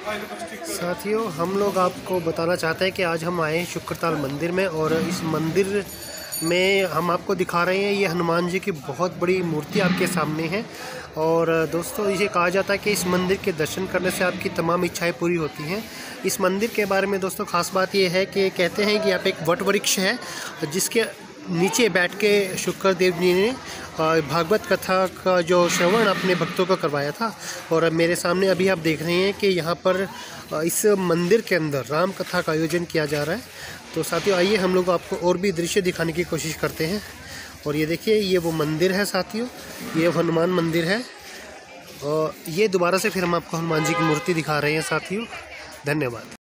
साथियों, हम लोग आपको बताना चाहते हैं कि आज हम आए हैं शुक्रताल मंदिर में, और इस मंदिर में हम आपको दिखा रहे हैं ये हनुमान जी की बहुत बड़ी मूर्ति आपके सामने है। और दोस्तों, ये कहा जाता है कि इस मंदिर के दर्शन करने से आपकी तमाम इच्छाएं पूरी होती हैं। इस मंदिर के बारे में दोस्तों ख़ास बात ये है कि कहते हैं कि यहाँ पे एक वट वृक्ष है जिसके नीचे बैठ के शुक्रदेव जी ने भागवत कथा का जो श्रवण अपने भक्तों को करवाया था। और मेरे सामने अभी आप देख रहे हैं कि यहाँ पर इस मंदिर के अंदर राम कथा का आयोजन किया जा रहा है। तो साथियों, आइए हम लोग आपको और भी दृश्य दिखाने की कोशिश करते हैं। और ये देखिए, ये वो मंदिर है साथियों, ये हनुमान मंदिर है। और ये दोबारा से फिर हम आपको हनुमान जी की मूर्ति दिखा रहे हैं साथियों। धन्यवाद।